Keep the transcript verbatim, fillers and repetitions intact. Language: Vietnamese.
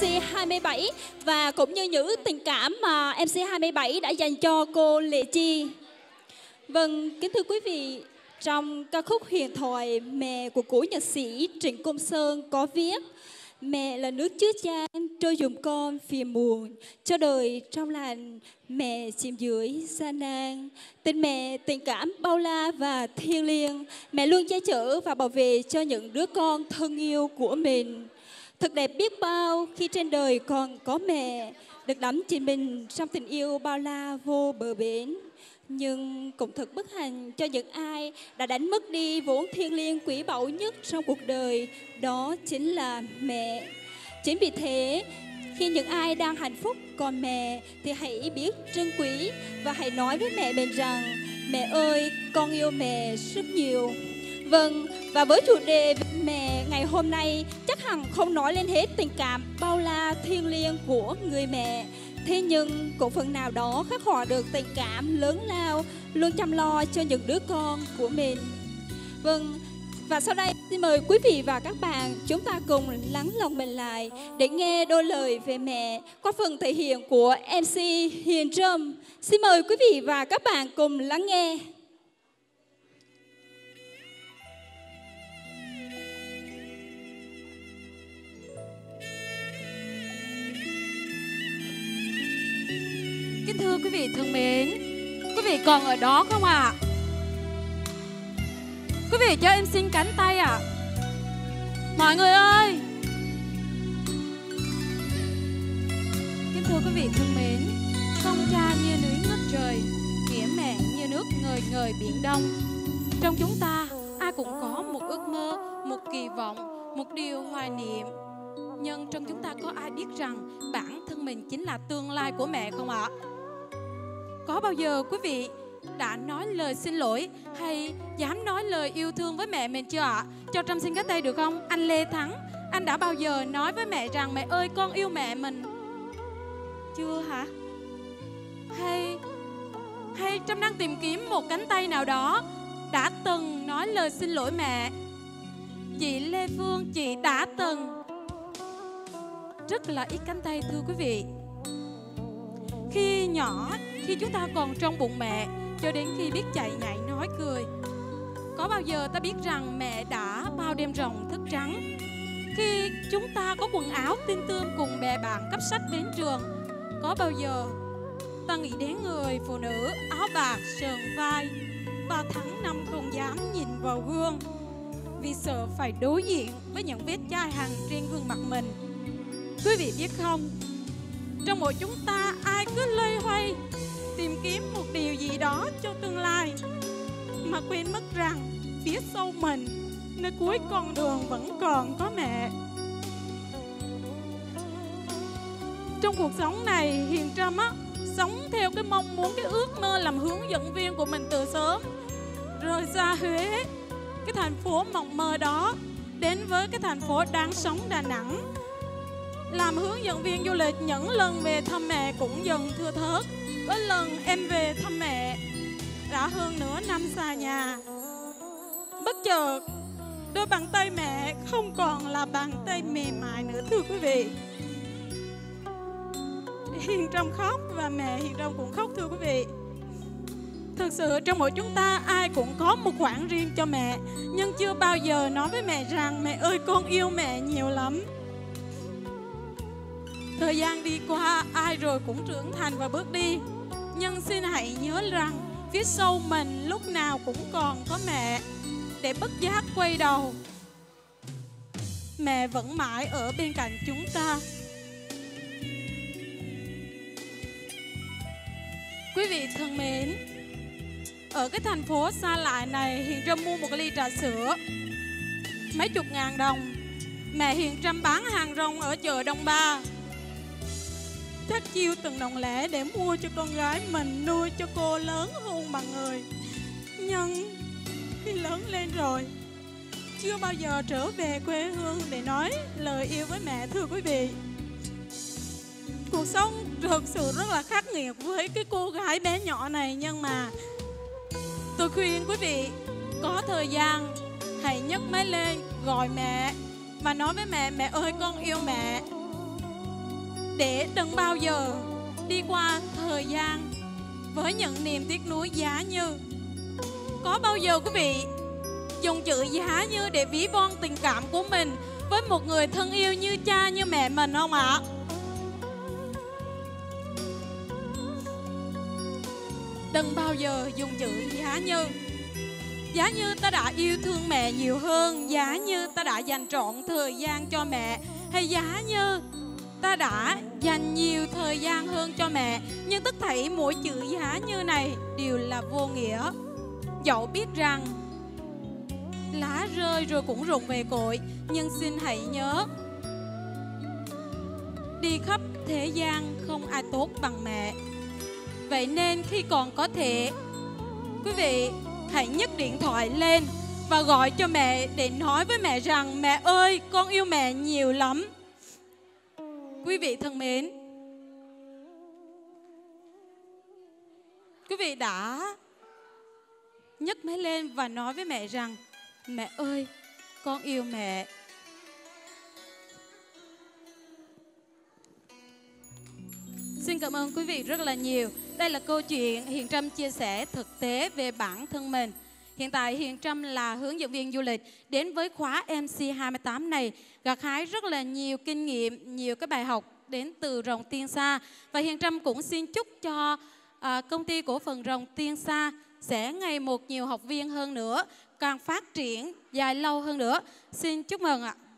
xê hai mươi bảy và cũng như những tình cảm mà em xê hai mươi bảy đã dành cho cô Lệ Chi. Vâng, kính thưa quý vị, trong ca khúc huyền thoại Mẹ của cố nhạc sĩ Trịnh Công Sơn có viết: mẹ là nước chứa chan trôi dùm con phiền muộn, cho đời trong lành mẹ chìm dưới gian nan. Tình mẹ tình cảm bao la và thiêng liêng, mẹ luôn che chở và bảo vệ cho những đứa con thân yêu của mình. Thật đẹp biết bao khi trên đời còn có mẹ, được đắm chìm mình trong tình yêu bao la vô bờ bến. Nhưng cũng thật bất hạnh cho những ai đã đánh mất đi vốn thiêng liêng quý báu nhất trong cuộc đời, đó chính là mẹ. Chính vì thế, khi những ai đang hạnh phúc còn mẹ thì hãy biết trân quý và hãy nói với mẹ mình rằng: mẹ ơi, con yêu mẹ rất nhiều. Vâng, và với chủ đề mẹ ngày hôm nay chắc hẳn không nói lên hết tình cảm bao la thiêng liêng của người mẹ. Thế nhưng cũng phần nào đó khắc họa được tình cảm lớn lao, luôn chăm lo cho những đứa con của mình. Vâng, và sau đây xin mời quý vị và các bạn chúng ta cùng lắng lòng mình lại để nghe đôi lời về mẹ qua phần thể hiện của em xê Hiền Trâm. Xin mời quý vị và các bạn cùng lắng nghe. Kính thưa quý vị thân mến, quý vị còn ở đó không ạ? À? Quý vị cho em xin cánh tay ạ. À? Mọi người ơi! Kính thưa quý vị thân mến, sông cha như núi ngất trời, nghĩa mẹ như nước ngời ngời biển đông. Trong chúng ta, ai cũng có một ước mơ, một kỳ vọng, một điều hoài niệm. Nhưng trong chúng ta có ai biết rằng bản thân mình chính là tương lai của mẹ không ạ? Có bao giờ quý vị đã nói lời xin lỗi hay dám nói lời yêu thương với mẹ mình chưa ạ? Cho Trâm xin cái tay được không? Anh Lê Thắng, anh đã bao giờ nói với mẹ rằng mẹ ơi con yêu mẹ mình? Chưa hả? Hay hay Trâm đang tìm kiếm một cánh tay nào đó đã từng nói lời xin lỗi mẹ. Chị Lê Phương, chị đã từng. Rất là ít cánh tay thưa quý vị. Khi nhỏ, khi chúng ta còn trong bụng mẹ, cho đến khi biết chạy nhảy nói cười, có bao giờ ta biết rằng mẹ đã bao đêm ròng thức trắng? Khi chúng ta có quần áo tinh tươm cùng bè bạn cấp sách đến trường, có bao giờ ta nghĩ đến người phụ nữ áo bạc sờn vai, ba tháng năm không dám nhìn vào gương vì sợ phải đối diện với những vết chai hằn trên gương mặt mình? Quý vị biết không, trong mỗi chúng ta ai cứ loay hoay tìm kiếm một điều gì đó cho tương lai, mà quên mất rằng phía sau mình, nơi cuối con đường vẫn còn có mẹ. Trong cuộc sống này, Hiền Trâm á, sống theo cái mong muốn, cái ước mơ làm hướng dẫn viên của mình từ sớm. Rời xa Huế, cái thành phố mộng mơ đó, đến với cái thành phố đáng sống Đà Nẵng. Làm hướng dẫn viên du lịch, những lần về thăm mẹ cũng dần thưa thớt. Có lần em về thăm mẹ đã hơn nửa năm xa nhà. Bất chợt, đôi bàn tay mẹ không còn là bàn tay mềm mại nữa thưa quý vị. Hiền Trâm khóc và mẹ Hiền Trâm cũng khóc thưa quý vị. Thực sự trong mỗi chúng ta ai cũng có một khoảng riêng cho mẹ, nhưng chưa bao giờ nói với mẹ rằng mẹ ơi con yêu mẹ nhiều lắm. Thời gian đi qua, ai rồi cũng trưởng thành và bước đi. Nhưng xin hãy nhớ rằng phía sau mình lúc nào cũng còn có mẹ. Để bất giác quay đầu, mẹ vẫn mãi ở bên cạnh chúng ta. Quý vị thân mến, ở cái thành phố xa lạ này, Hiền Trâm mua một cái ly trà sữa mấy chục ngàn đồng. Mẹ Hiền Trâm bán hàng rong ở chợ Đông Ba, chắc chiêu từng đồng lẻ để mua cho con gái mình, nuôi cho cô lớn hơn bằng người. Nhưng khi lớn lên rồi, chưa bao giờ trở về quê hương để nói lời yêu với mẹ thưa quý vị. Cuộc sống thực sự rất là khắc nghiệt với cái cô gái bé nhỏ này. Nhưng mà tôi khuyên quý vị có thời gian hãy nhấc máy lên gọi mẹ và nói với mẹ: mẹ ơi con yêu mẹ. để đừng bao giờ đi qua thời gian với những niềm tiếc nuối giá như. Có bao giờ quý vị dùng chữ giá như để ví von tình cảm của mình với một người thân yêu như cha như mẹ mình không ạ? Đừng bao giờ dùng chữ giá như. Giá như ta đã yêu thương mẹ nhiều hơn, giá như ta đã dành trọn thời gian cho mẹ, hay giá như ta đã dành nhiều thời gian hơn cho mẹ. Nhưng tất thảy mỗi chữ giá như này đều là vô nghĩa. Dẫu biết rằng lá rơi rồi cũng rụng về cội, nhưng xin hãy nhớ, đi khắp thế gian không ai tốt bằng mẹ. Vậy nên khi còn có thể, quý vị hãy nhấc điện thoại lên và gọi cho mẹ để nói với mẹ rằng: mẹ ơi, con yêu mẹ nhiều lắm. Quý vị thân mến, quý vị đã nhấc máy lên và nói với mẹ rằng: mẹ ơi, con yêu mẹ. Xin cảm ơn quý vị rất là nhiều. Đây là câu chuyện Hiền Trâm chia sẻ thực tế về bản thân mình. Hiện tại Hiền Trâm là hướng dẫn viên du lịch, đến với khóa em xê hai mươi tám này gặt hái rất là nhiều kinh nghiệm, nhiều cái bài học đến từ Rồng Tiên Sa. Và Hiền Trâm cũng xin chúc cho à, công ty cổ phần Rồng Tiên Sa sẽ ngày một nhiều học viên hơn nữa, càng phát triển dài lâu hơn nữa. Xin chúc mừng ạ.